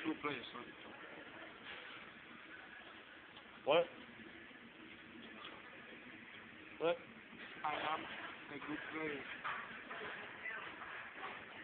two players, son. What? What? I am a good player.